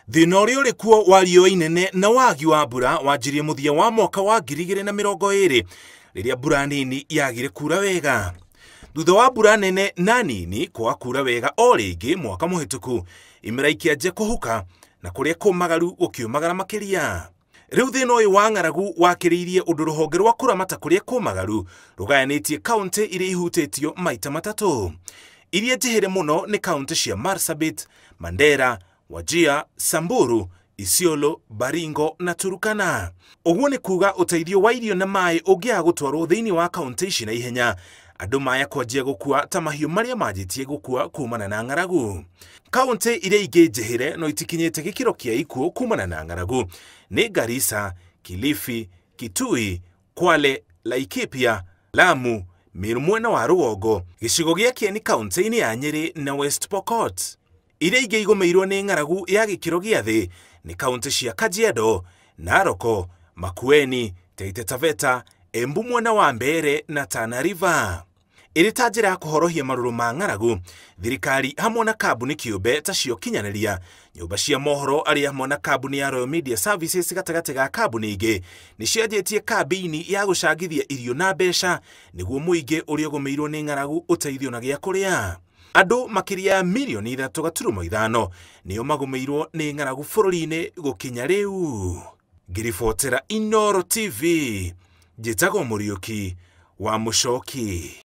Thina ũrĩa ũrĩ kuo wa riũa inene na wagi wa mbura wanjirie mũthia wa mwaka wa 2020 rĩrĩa mbura nini yagire kura wega. Thutha wa mbura nene na nini kwa kura wega o rĩngĩ mwaka mũhĩtũku, imera ikĩanjia kũhuka na kũrĩa kũmagaru gũkiumagara makĩria. Rĩu thĩna ũyũ wa ng'aragu wakĩrĩirie ũndũ rũhonge rwa kũramata kũrĩa kũmagaru rũgayanĩtie kaũntĩ iria ihutĩtio maita matatũ. Iria njihĩre mũno nĩ kaũntĩ cia Marsabit, Mandera, Wajir, Samburu, Isiolo, Baringo na Turkana. Ũguo nĩ kuga ũteithio wa irio na maĩ ũngĩaga gũtwarwo thĩinĩ wa kaũntĩ ici na ihenya, andũ maya kwanjia gũkua ta mahiũ marĩa manjĩtie gũkua kumana na ng'aragu. Kaũntĩ iria ingĩ njihĩre no itikinyĩte gĩkĩro kĩa ikuũ kumana na ng'aragu nĩ Garissa, Kilifi, Kitui, Kwale, Laikipia, Lamu, Meru mwena wa rũgongo, gĩcigo gĩa Kieni kaũntĩ-inĩ ya Nyeri na West Pokot. Iria ingĩ igũmĩirwo nĩ ng'aragu ya gĩkĩro gĩa thĩ nĩ kaũntĩ cia Kajiado, Narok, Makueni, Taita Taveta, Embu mwena wa Mbeere na Tana River. Ĩrĩ ta njĩra ya kũhorohia marũrũ ma ng'aragu, thirikari hamwe na kambuni kĩũmbe ta cio kinyanĩria, nyũmba cia mohoro arĩa hamwe na kambuni ya Royal Media Services gatagatĩ ga kambuni ingĩ nĩ cianjĩtie kambĩini ya gũcangithia irio na mbeca nĩguo mũingĩ ũrĩa ũgũmĩirwo nĩ ng'aragu ũteithio na gĩa kũrĩa. Andũ makĩria ya milioni 3.5 nĩo magũmĩirwo nĩ ng'aragu bũrũri-inĩ gũkinya rĩu. Ngĩribotera Inooro TV, njĩtagwo Mũriũki wa Mũchoki.